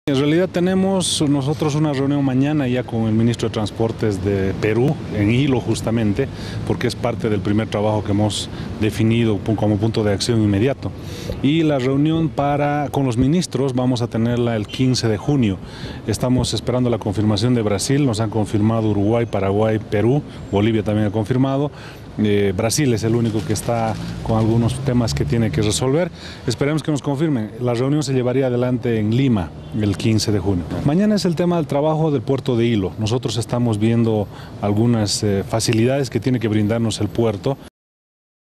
En realidad tenemos nosotros una reunión mañana ya con el ministro de Transportes de Perú, en Ilo justamente, porque es parte del primer trabajo que hemos definido como punto de acción inmediato. Y la reunión con los ministros vamos a tenerla el 15 de junio. Estamos esperando la confirmación de Brasil, nos han confirmado Uruguay, Paraguay, Perú, Bolivia también ha confirmado. Brasil es el único que está con algunos temas que tiene que resolver. Esperemos que nos confirmen. La reunión se llevaría adelante en Lima el 15 de junio. Mañana es el tema del trabajo del puerto de Ilo. Nosotros estamos viendo algunas facilidades que tiene que brindarnos el puerto.